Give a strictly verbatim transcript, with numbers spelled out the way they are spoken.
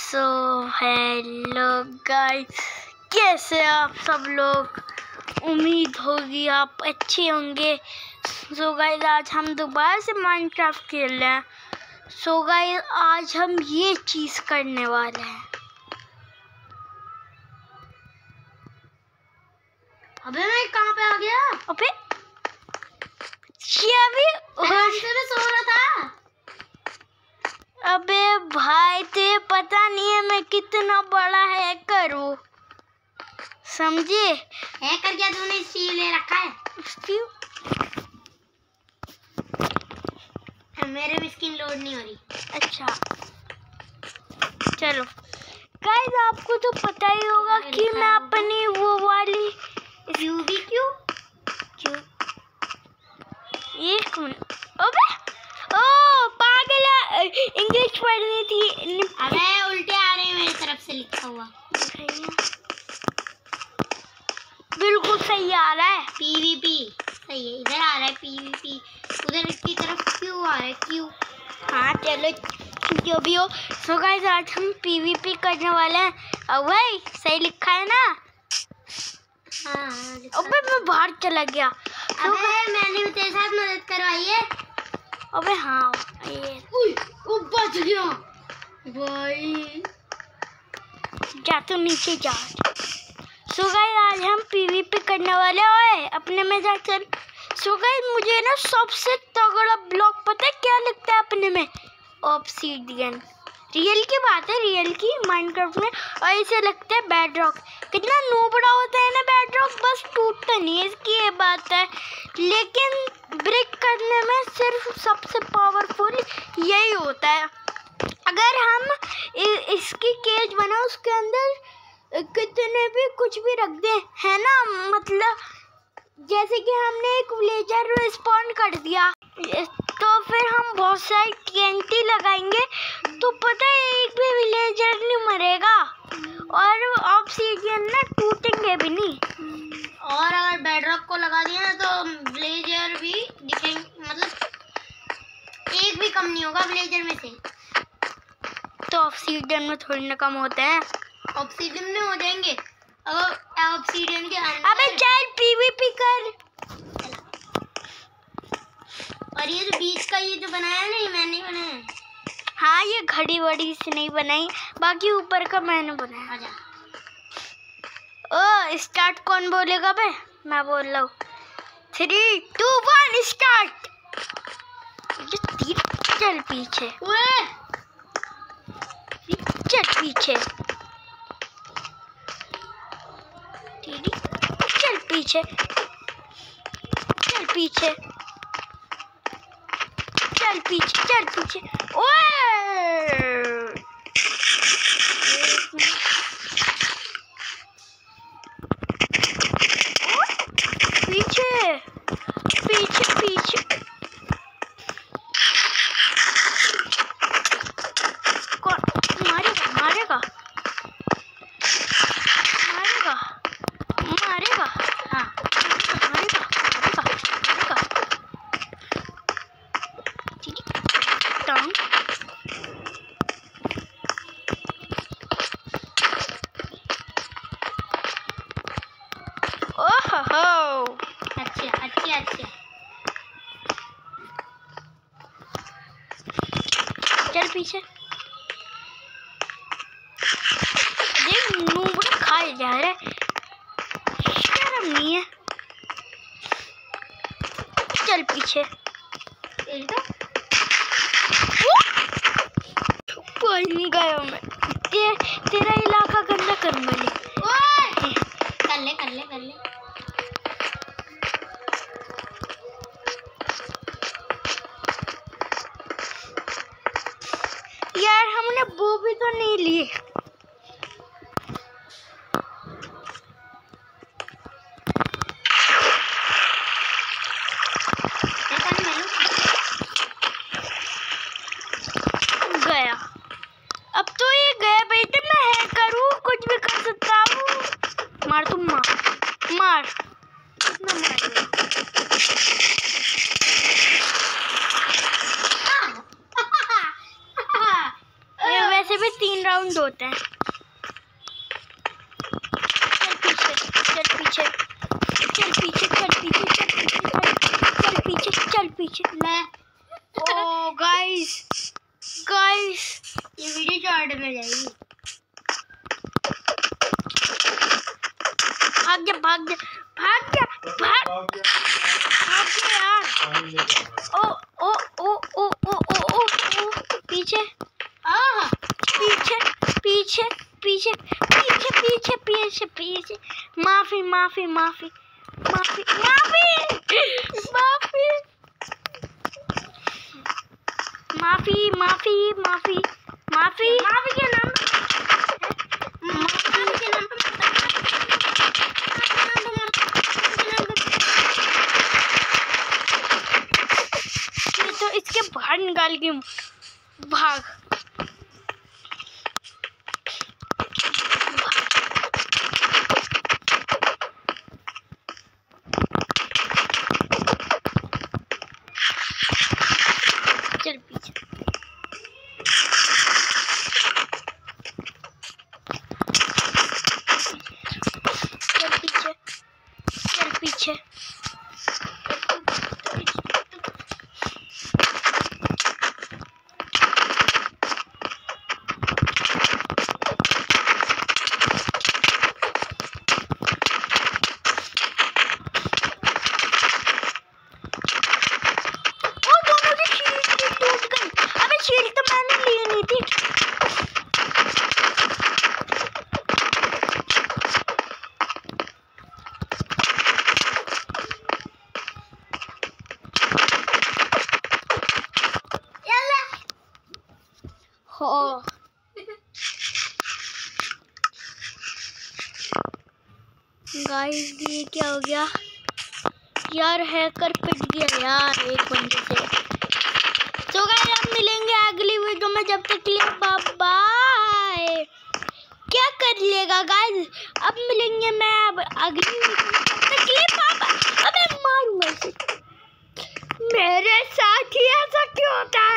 So hello guys, कैसे आप सब लोग। उम्मीद होगी आप अच्छे होंगे। सो गाइस आज हम दोबारा से माइनक्राफ्ट खेल रहे हैं। सो गाइस आज हम ये चीज़ करने वाले हैं। अबे मैं कहाँ पे आ गया? अबे ये भी मैं सो रहा था। अबे भाई तुझे पता नहीं है मैं कितना बड़ा हैकर हूँ, समझे? हैकर क्या तूने स्टील ले रखा है? स्टील मेरे भी स्किन लोड नहीं हो रही। अच्छा चलो गाइस, आपको तो पता ही होगा कि मैं अपनी वो वाली क्यों भी क्यों क्यों एक मिनट। अबे ओ पागल, इंग्लिश पढ़नी थी। अबे उल्टे आ रहे हैं मेरी तरफ से लिखा हुआ। बिल्कुल सही आ रहा है। पीवीपी सही है, इधर आ रहा है पीवीपी, उधर की तरफ क्यों आ रहा है? क्यों? हाँ चलो जो भी हो। सो गाइस आज हम पीवीपी करने वाले हैं। अब भाई सही लिखा है ना? हाँ। अबे मैं बाहर चला गया। अबे मैंने भी तेरे साथ मदद करवाई है। अबे हाँ ये उई, वो बच गया भाई। जा तो नीचे जा। सो गाइस आज हम पीवीपी करने वाले हैं। अपने में जा चल। सो गाइस मुझे ना सबसे तगड़ा ब्लॉक पता है क्या लगता है अपने में? ऑब्सीडियन। रियल की बात है, रियल की माइनक्राफ्ट में। और इसे लगता है बेडरॉक। कितना नूबड़ा होता है ना बेडरॉक, बस टूटता नहीं है, इसकी ये बात है। लेकिन ब्रेक करने में सिर्फ सबसे पावरफुल यही होता है। अगर हम इसकी केज बना उसके अंदर कितने भी कुछ भी रख दे, है ना, मतलब जैसे कि हमने एक विलेजर रिस्पॉन्ड कर दिया तो फिर हम बहुत सारी टीएनटी लगाएंगे तो पता है एक भी विलेजर नहीं मरेगा और ऑब्सीडियन ना टूटेंगे भी नहीं। और अगर बेडरॉक को लगा दिया ना तो विलेजर भी दिखेंगे, मतलब एक भी कम नहीं होगा विलेजर में से। तो ऑब्सीडियन में थोड़ी ना कम होते हैं। ऑब्सीडियन में हो जाएंगे अगर ऑब्सीडियन के अंदर। अबे चल पीवीपी कर। और ये जो बीच का ये जो बनाया नहीं, मैंने बनाया। हाँ ये घड़ी वड़ी से नहीं बनाई, बाकी ऊपर का मैंने बनाया। आजा। ओ स्टार्ट कौन बोलेगा बे? मैं बोल रहा हूँ। Three two one start. चल पीछे, चल पीछे, चल पीछे, चल पीछे, चल पीछे, चल पीछे। ओए पीछे पीछे पीछे। कौन मारेगा मारेगा मारेगा मारेगा? हाँ मारेगा मारेगा मारेगा। डाउन। ओहो अच्छे अच्छे अच्छे। चल पीछे। देख नूबड़ा खाए जा रहा है, शर्म नहीं है। चल पीछे। कोई नहीं गया मैं। ते, तेरा इलाका गंदा करूंगा। ले कर ले कर ले कर ले। यार हमने वो भी तो नहीं लिए। गया। अब तो ये गया बेटे, मैं हैकर हूँ, कुछ भी कर सकता हूँ। मार तुम मार मार कितना मार। ये वैसे भी तीन राउंड साउंड होता है। चल पीछे चल पीछे चल पीछे चल पीछे चल पीछे चल पीछे चल पीछे मैं ओ गाइस गाइस ये वीडियो शॉर्ट में जाएगी। भाग जा भाग जा भाग जा भाग भाग जा यार। ओ ओ ओ ओ ओ ओ ओ ओ पीछे आह पीछे पीछे पीछे पीछे पीछे पीछे पीछे माफी माफी माफी माफी माफी माफी माफी माफी माफी माफी माफी के नाम माफी के नाम ये तो इसके बाहर निकाल के भाग। चल पीछे चल पीछे चल पीछे शील्ड तो मैंने ली नहीं थी। हो गाइस ये क्या हो गया यार, हैकर पिट गया यार एक बंदे से। तो गाइस हम मिलेंगे अगली वीडियो में, जब तक के लिए बाय बाय। क्या कर लेगा गाइस, अब मिलेंगे मैं अब अगली वीडियो में, जब तक के लिए बाय बाय। अबे मारूंगा इसे, मेरे साथ ही ऐसा क्यों होता है।